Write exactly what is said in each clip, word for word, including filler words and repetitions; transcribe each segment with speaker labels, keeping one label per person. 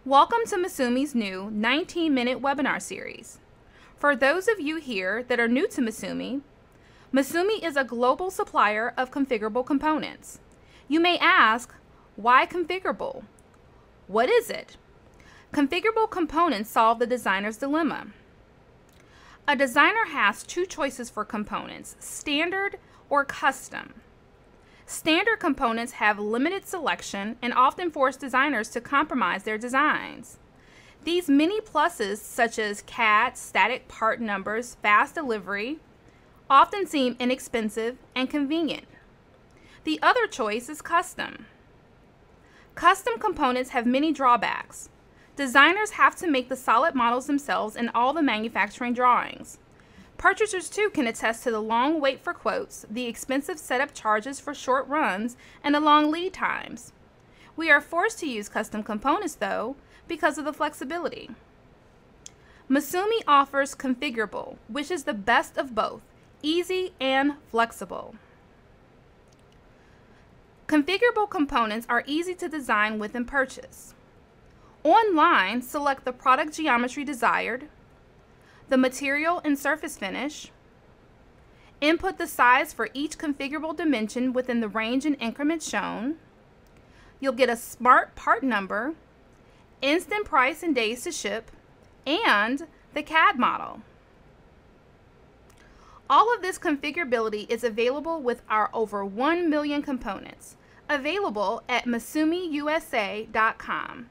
Speaker 1: Welcome to MISUMI's new nineteen minute webinar series. For those of you here that are new to MISUMI, MISUMI is a global supplier of configurable components. You may ask, why configurable? What is it? Configurable components solve the designer's dilemma. A designer has two choices for components, standard or custom. Standard components have limited selection and often force designers to compromise their designs. These many pluses, such as C A D, static part numbers, fast delivery, often seem inexpensive and convenient. The other choice is custom. Custom components have many drawbacks. Designers have to make the solid models themselves and all the manufacturing drawings. Purchasers too can attest to the long wait for quotes, the expensive setup charges for short runs, and the long lead times. We are forced to use custom components though, because of the flexibility. MISUMI offers configurable, which is the best of both, easy and flexible. Configurable components are easy to design with and purchase. Online, select the product geometry desired, the material and surface finish, input the size for each configurable dimension within the range and increment shown. You'll get a smart part number, instant price and days to ship, and the C A D model. All of this configurability is available with our over one million components, available at misumi U S A dot com.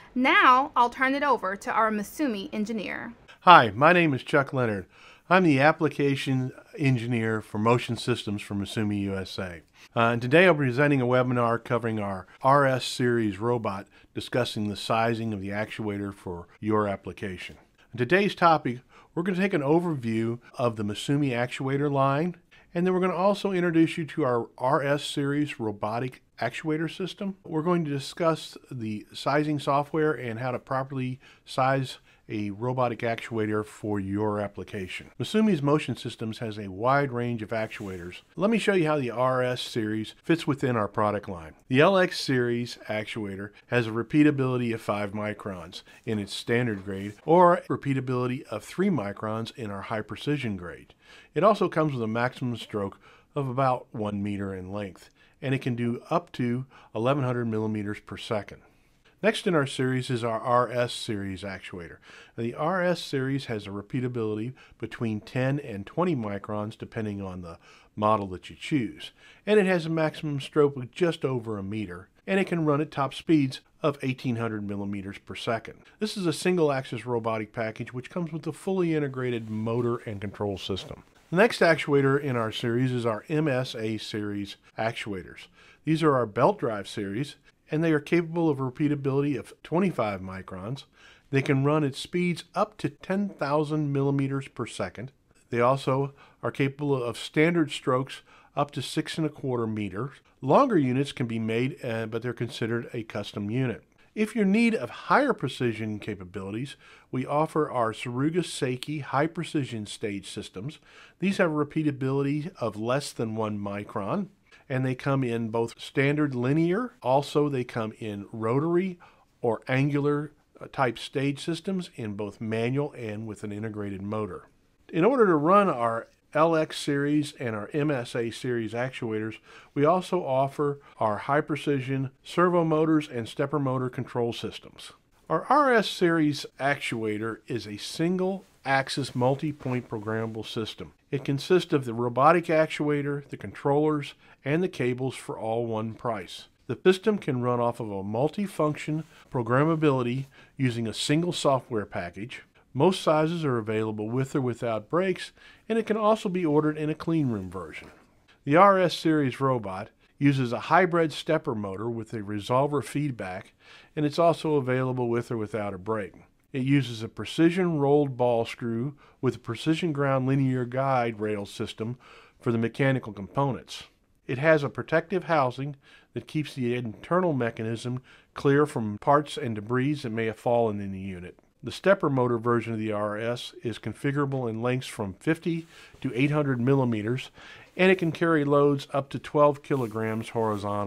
Speaker 1: Now I'll turn it over to our MISUMI engineer.
Speaker 2: Hi, my name is Chuck Leonard. I'm the application engineer for motion systems for MISUMI U S A. Uh, and today I'll be presenting a webinar covering our R S series robot, discussing the sizing of the actuator for your application. In today's topic, we're going to take an overview of the MISUMI actuator line, and then we're going to also introduce you to our R S series robotic actuator system. We're going to discuss the sizing software and how to properly size a robotic actuator for your application. MISUMI's Motion Systems has a wide range of actuators. Let me show you how the R S series fits within our product line. The L X series actuator has a repeatability of five microns in its standard grade, or repeatability of three microns in our high precision grade. It also comes with a maximum stroke of about one meter in length, and it can do up to eleven hundred millimeters per second. Next in our series is our R S series actuator. The R S series has a repeatability between ten and twenty microns depending on the model that you choose, and it has a maximum stroke of just over a meter, and it can run at top speeds of eighteen hundred millimeters per second. This is a single axis robotic package which comes with a fully integrated motor and control system. The next actuator in our series is our M S A series actuators. These are our belt drive series, and they are capable of a repeatability of twenty-five microns. They can run at speeds up to ten thousand millimeters per second. They also are capable of standard strokes up to six and a quarter meters. Longer units can be made, uh, but they're considered a custom unit. If you're in need of higher precision capabilities, we offer our Saruga Seiki high precision stage systems. These have a repeatability of less than one micron, and they come in both standard linear, also they come in rotary or angular type stage systems in both manual and with an integrated motor. In order to run our L X series and our M S A series actuators, we also offer our high precision servo motors and stepper motor control systems. Our R S series actuator is a single axis multi-point programmable system. It consists of the robotic actuator, the controllers, and the cables for all one price. The system can run off of a multi-function programmability using a single software package. Most sizes are available with or without brakes, and it can also be ordered in a clean room version. The R S series robot uses a hybrid stepper motor with a resolver feedback, and it's also available with or without a brake. It uses a precision rolled ball screw with a precision ground linear guide rail system for the mechanical components. It has a protective housing that keeps the internal mechanism clear from parts and debris that may have fallen in the unit. The stepper motor version of the R S is configurable in lengths from fifty to eight hundred millimeters, and it can carry loads up to twelve kilograms horizontally.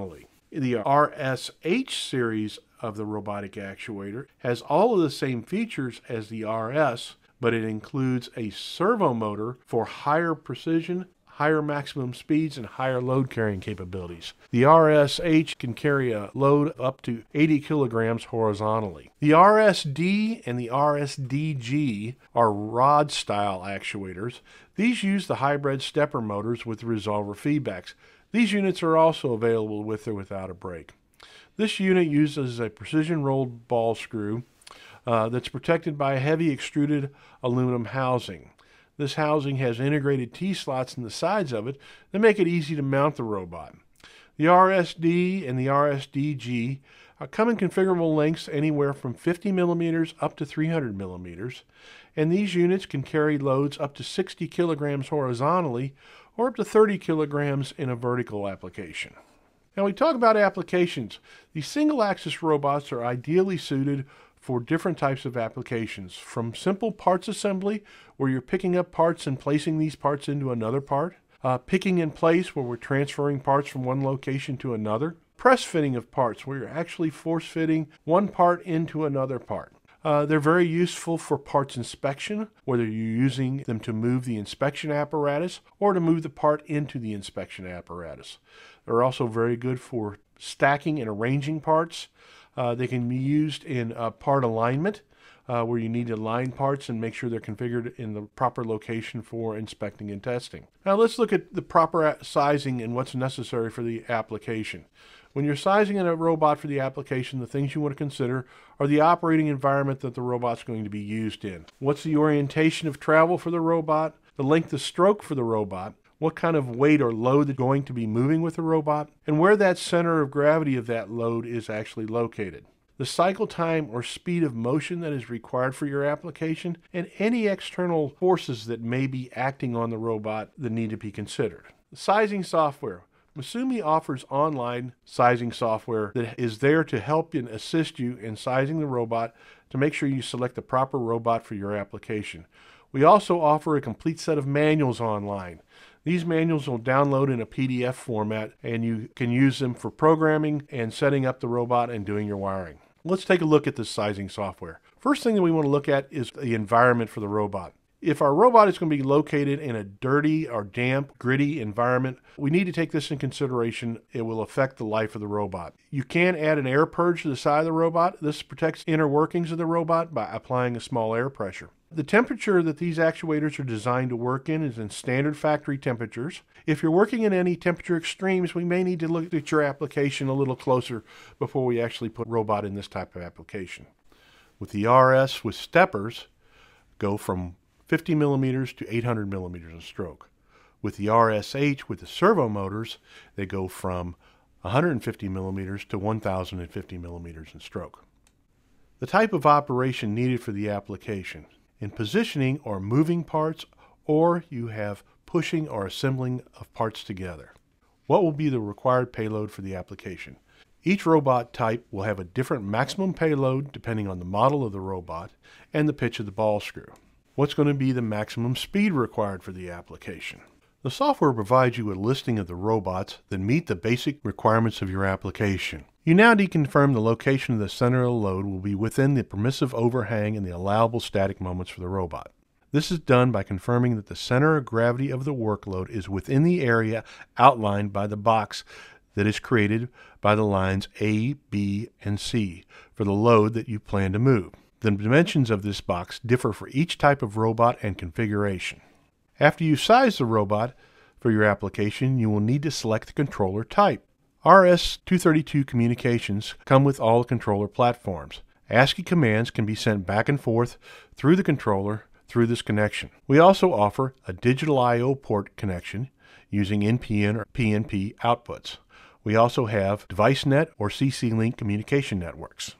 Speaker 2: The R S H series of the robotic actuator has all of the same features as the R S, but it includes a servo motor for higher precision, higher maximum speeds, and higher load carrying capabilities. The R S H can carry a load up to eighty kilograms horizontally. The R S D and the R S D G are Rod Style actuators. These use the hybrid stepper motors with resolver feedbacks. These units are also available with or without a brake. This unit uses a precision rolled ball screw uh, that's protected by a heavy extruded aluminum housing. This housing has integrated T-slots in the sides of it that make it easy to mount the robot. The R S D and the R S D G uh, come in configurable lengths anywhere from fifty millimeters up to three hundred millimeters, and these units can carry loads up to sixty kilograms horizontally or up to thirty kilograms in a vertical application. Now we talk about applications. These single-axis robots are ideally suited for different types of applications, from simple parts assembly, where you're picking up parts and placing these parts into another part, uh, picking in place, where we're transferring parts from one location to another, press fitting of parts, where you're actually force fitting one part into another part. Uh, they're very useful for parts inspection, whether you're using them to move the inspection apparatus or to move the part into the inspection apparatus. They're also very good for stacking and arranging parts. Uh, they can be used in uh, part alignment, uh, where you need to align parts and make sure they're configured in the proper location for inspecting and testing. Now let's look at the proper sizing and what's necessary for the application. When you're sizing a robot for the application, the things you want to consider are the operating environment that the robot's going to be used in. What's the orientation of travel for the robot? The length of stroke for the robot? What kind of weight or load is going to be moving with the robot, and where that center of gravity of that load is actually located. The cycle time or speed of motion that is required for your application, and any external forces that may be acting on the robot that need to be considered. The sizing software. MISUMI offers online sizing software that is there to help and assist you in sizing the robot to make sure you select the proper robot for your application. We also offer a complete set of manuals online. These manuals will download in a P D F format, and you can use them for programming and setting up the robot and doing your wiring. Let's take a look at this sizing software. First thing that we want to look at is the environment for the robot. If our robot is going to be located in a dirty or damp, gritty environment, we need to take this in consideration. It will affect the life of the robot. You can add an air purge to the side of the robot. This protects inner workings of the robot by applying a small air pressure. The temperature that these actuators are designed to work in is in standard factory temperatures. If you're working in any temperature extremes, we may need to look at your application a little closer before we actually put a robot in this type of application. With the R S with steppers, go from fifty millimeters to eight hundred millimeters in stroke. With the R S H with the servo motors, they go from one hundred fifty millimeters to one thousand fifty millimeters in stroke. The type of operation needed for the application. In positioning or moving parts, or you have pushing or assembling of parts together. What will be the required payload for the application? Each robot type will have a different maximum payload depending on the model of the robot and the pitch of the ball screw. What's going to be the maximum speed required for the application? The software provides you a listing of the robots that meet the basic requirements of your application. You now need to confirm the location of the center of the load will be within the permissive overhang and the allowable static moments for the robot. This is done by confirming that the center of gravity of the workload is within the area outlined by the box that is created by the lines A, B, and C for the load that you plan to move. The dimensions of this box differ for each type of robot and configuration. After you size the robot for your application, you will need to select the controller type. R S two thirty-two communications come with all the controller platforms. ASCII commands can be sent back and forth through the controller through this connection. We also offer a digital I O port connection using N P N or P N P outputs. We also have DeviceNet or C C link communication networks.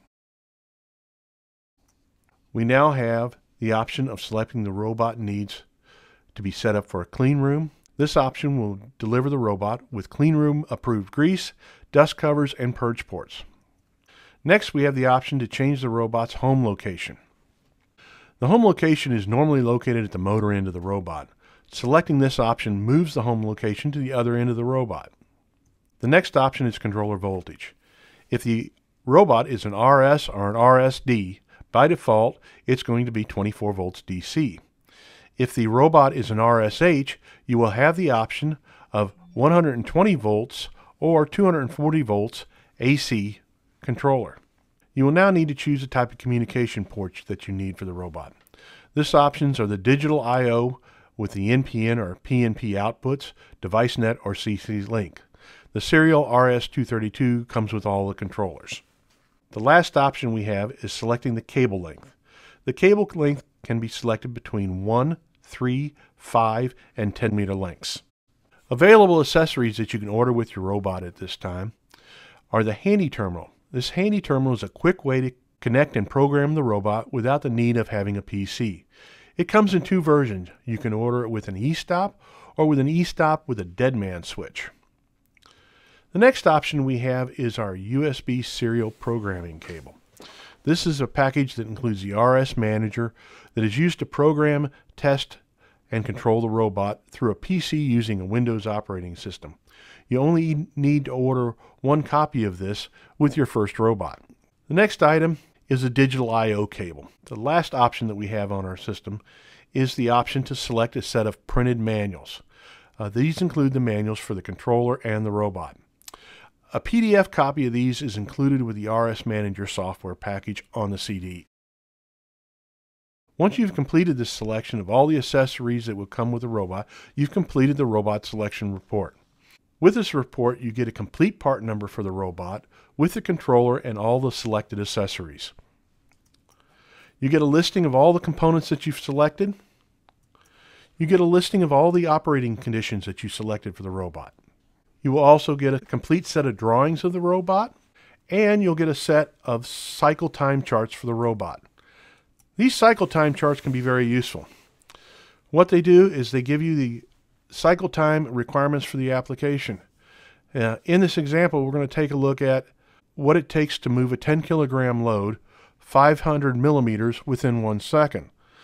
Speaker 2: We now have the option of selecting the robot needs to be set up for a clean room. This option will deliver the robot with clean room approved grease, dust covers, and purge ports. Next, we have the option to change the robot's home location. The home location is normally located at the motor end of the robot. Selecting this option moves the home location to the other end of the robot. The next option is controller voltage. If the robot is an R S or an R S D, by default, it's going to be twenty-four volts D C. If the robot is an R S H, you will have the option of one hundred twenty volts or two hundred forty volts A C controller. You will now need to choose the type of communication ports that you need for the robot. This options are the digital I O with the N P N or P N P outputs, DeviceNet or C C Link. The serial R S two thirty-two comes with all the controllers. The last option we have is selecting the cable length. The cable length can be selected between one, three, five, and ten meter lengths. Available accessories that you can order with your robot at this time are the handy terminal. This handy terminal is a quick way to connect and program the robot without the need of having a P C. It comes in two versions. You can order it with an e-stop or with an e-stop with a dead man switch. The next option we have is our U S B serial programming cable. This is a package that includes the R S Manager that is used to program, test, and control the robot through a P C using a Windows operating system. You only need to order one copy of this with your first robot. The next item is a digital I O cable. The last option that we have on our system is the option to select a set of printed manuals. Uh, these include the manuals for the controller and the robot. A P D F copy of these is included with the R S Manager software package on the C D. Once you've completed this selection of all the accessories that will come with the robot, you've completed the robot selection report. With this report, you get a complete part number for the robot with the controller and all the selected accessories. You get a listing of all the components that you've selected. You get a listing of all the operating conditions that you selected for the robot. You will also get a complete set of drawings of the robot, and you'll get a set of cycle time charts for the robot. These cycle time charts can be very useful. What they do is they give you the cycle time requirements for the application. Uh, in this example, we're going to take a look at what it takes to move a ten kilogram load five hundred millimeters within one second.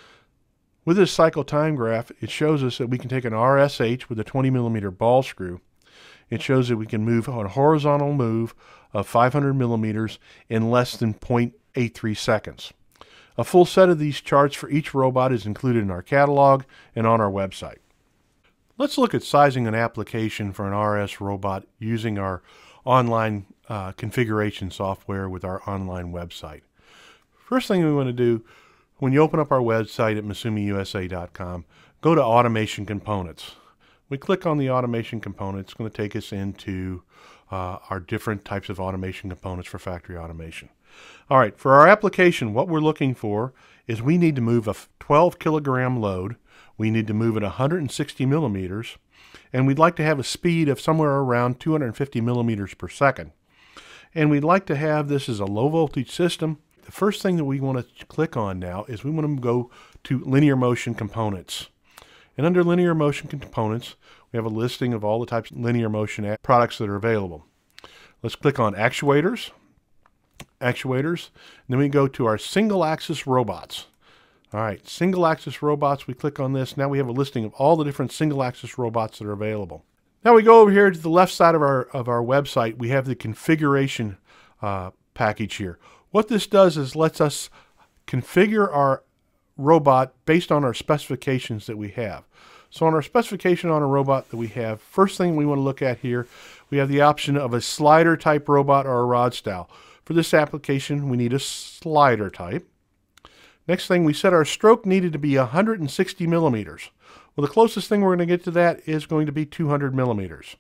Speaker 2: With this cycle time graph, it shows us that we can take an R S H with a twenty millimeter ball screw. It shows that we can move on a horizontal move of five hundred millimeters in less than zero point eight three seconds. A full set of these charts for each robot is included in our catalog and on our website. Let's look at sizing an application for an R S robot using our online uh, configuration software with our online website. First thing we want to do, when you open up our website at misumi U S A dot com, go to Automation Components. We click on the automation component. It's going to take us into uh, our different types of automation components for factory automation. All right, for our application, what we're looking for is we need to move a twelve kilogram load. We need to move it one hundred sixty millimeters, and we'd like to have a speed of somewhere around two hundred fifty millimeters per second. And we'd like to have this as a low voltage system. The first thing that we want to click on now is we want to go to Linear Motion Components. And under Linear Motion Components, we have a listing of all the types of linear motion products that are available. Let's click on Actuators, Actuators, and then we go to our single axis robots. All right, single axis robots, we click on this. Now we have a listing of all the different single axis robots that are available. Now we go over here to the left side of our, of our website. We have the configuration uh, package here. What this does is lets us configure our robot based on our specifications that we have. So on our specification on a robot that we have, first thing we want to look at here, we have the option of a slider type robot or a rod style. For this application, we need a slider type. Next thing, we said our stroke needed to be one hundred sixty millimeters. Well, the closest thing we're going to get to that is going to be two hundred millimeters.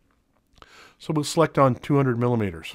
Speaker 2: So we'll select on two hundred millimeters.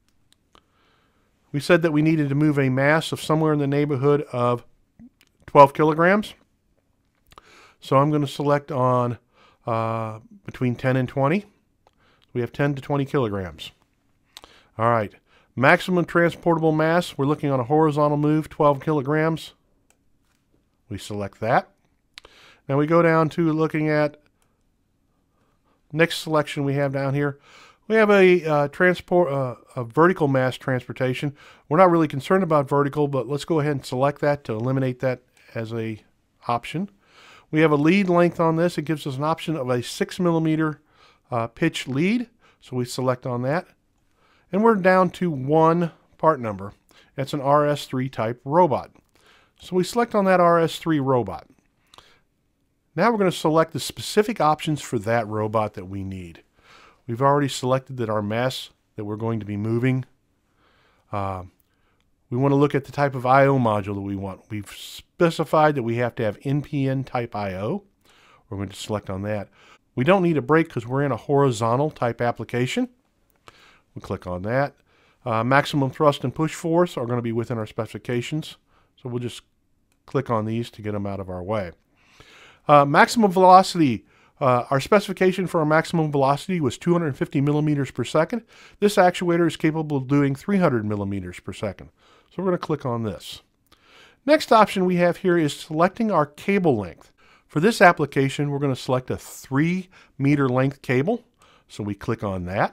Speaker 2: We said that we needed to move a mass of somewhere in the neighborhood of twelve kilograms. So I'm going to select on uh, between ten and twenty. We have ten to twenty kilograms. All right. Maximum transportable mass, we're looking on a horizontal move, twelve kilograms. We select that. Now we go down to looking at next selection we have down here. We have a uh, transport, uh, a vertical mass transportation. We're not really concerned about vertical, but let's go ahead and select that to eliminate that as a option. We have a lead length on this. It gives us an option of a six millimeter uh, pitch lead So we select on that, and we're down to one part number. It's an R S three type robot. So we select on that R S three robot. Now we're going to select the specific options for that robot that we need. We've already selected that our mass that we're going to be moving. Uh, we want to look at the type of I O module that we want. We've specified that we have to have N P N type I O. We're going to select on that. We don't need a brake because we're in a horizontal type application. We'll click on that. Uh, maximum thrust and push force are going to be within our specifications. So we'll just click on these to get them out of our way. Uh, maximum velocity. Uh, our specification for our maximum velocity was two hundred fifty millimeters per second. This actuator is capable of doing three hundred millimeters per second. So we're going to click on this. Next option we have here is selecting our cable length. For this application, we're going to select a three meter length cable. So we click on that.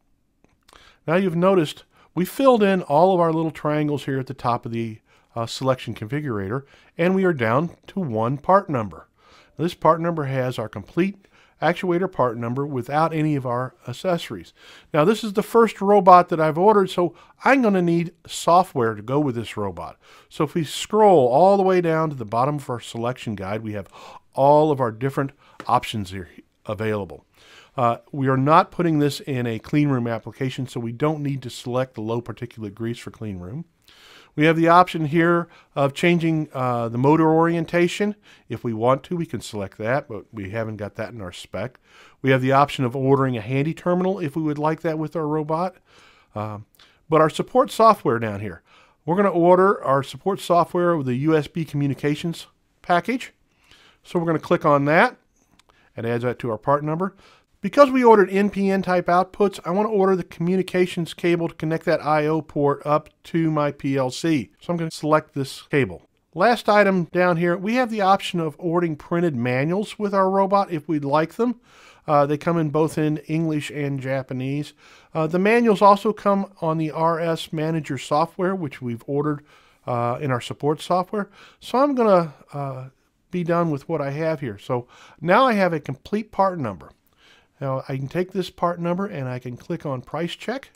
Speaker 2: Now you've noticed we filled in all of our little triangles here at the top of the uh, selection configurator, and we are down to one part number. This part number has our complete actuator part number without any of our accessories. Now this is the first robot that I've ordered, so I'm going to need software to go with this robot. So if we scroll all the way down to the bottom of our selection guide, we have all of our different options here available. Uh, we are not putting this in a clean room application, so we don't need to select the low particulate grease for clean room. We have the option here of changing uh, the motor orientation. If we want to, we can select that, but we haven't got that in our spec. We have the option of ordering a handy terminal if we would like that with our robot. Uh, but our support software down here, we're going to order our support software with a U S B communications package. So we're going to click on that. It adds that to our part number. Because we ordered N P N type outputs, I want to order the communications cable to connect that I O port up to my P L C. So I'm going to select this cable. Last item down here, we have the option of ordering printed manuals with our robot if we'd like them. Uh, they come in both in English and Japanese. Uh, the manuals also come on the R S Manager software, which we've ordered uh, in our support software. So I'm going to uh, be done with what I have here. So now I have a complete part number. Now I can take this part number and I can click on Price Check.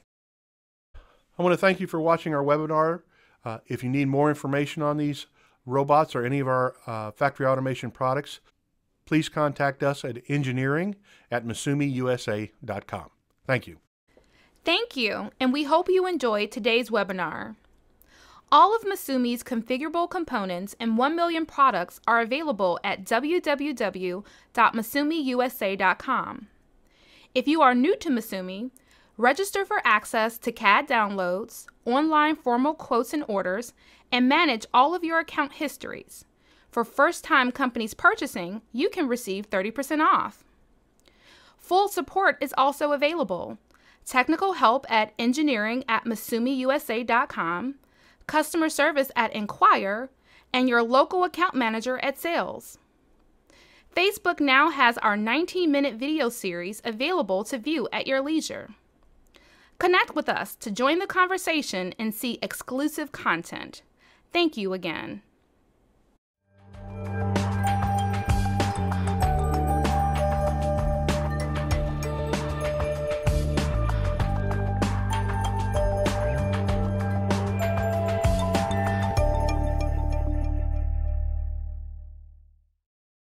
Speaker 2: I want to thank you for watching our webinar. Uh, if you need more information on these robots or any of our uh, factory automation products, please contact us at engineering at misumi U S A dot com. Thank you.
Speaker 1: Thank you, and we hope you enjoyed today's webinar. All of MISUMI's configurable components and one million products are available at w w w dot misumi U S A dot com. If you are new to MISUMI, register for access to C A D downloads, online formal quotes and orders, and manage all of your account histories. For first-time companies purchasing, you can receive thirty percent off. Full support is also available. Technical help at engineering at misumi U S A dot com, customer service at Inquire, and your local account manager at sales. Facebook now has our nineteen minute video series available to view at your leisure. Connect with us to join the conversation and see exclusive content. Thank you again.